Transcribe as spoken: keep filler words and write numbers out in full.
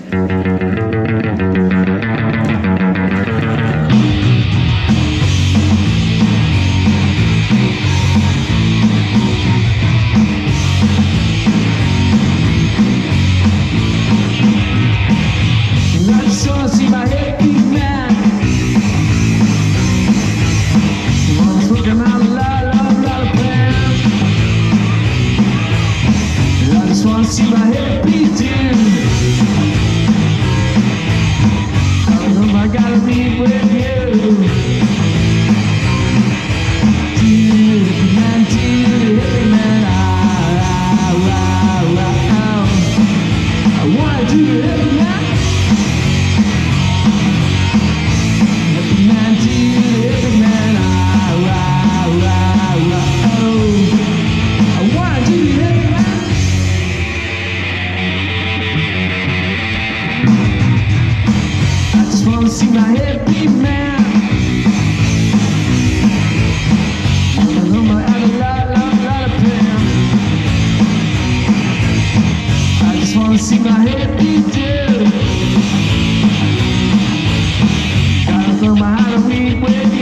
See my head beating. I know I gotta be with you. Dude, hippie man, dude, hippie man. Ah, ah, ah, ah, ah. I wanna do the hippie man. Hippie man, dude, hippie man. Ah, ah, ah, ah, oh. I wanna do the hippie man. I wanna see my hippie man. I know I had a lot, lot, lot of pain. I just wanna see my hippie dude. Gotta learn how to read with you.